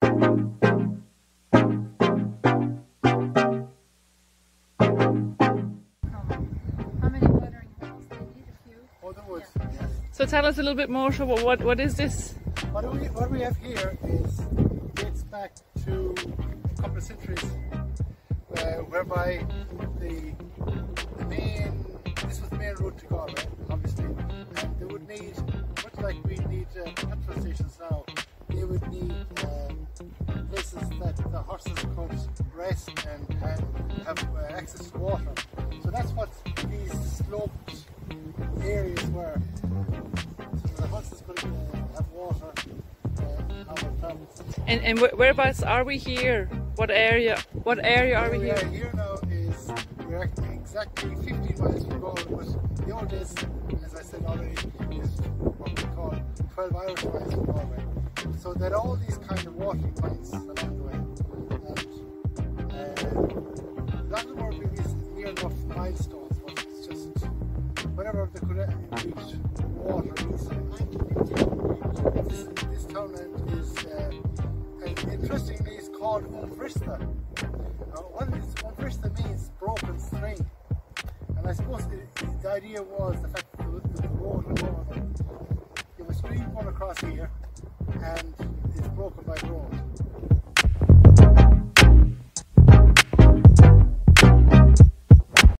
So tell us a little bit more. So what is this? What we have here dates back to a couple of centuries, whereby this was the main route to Galway, obviously, and they would need, much like we need petrol stations now, they would need places that the horses could rest and have access to water. So that's what these sloped areas were. So the horses could have water on their travels. And whereabouts are we here? What area? What area are we here? Here now is we're exactly 15 miles from Galway, but the old days, as I said already, is what we call 12 Irish miles from Galway. So there are all these kind of watering points along the way, and a lot of them were near enough milestones, but it's just whenever they could reach water easily. This townland is, interestingly, it's called Umbrista. What Umbrista means broken string, and I suppose the idea was the fact that the road was over there. You have a stream going across here, and it's broken by the road.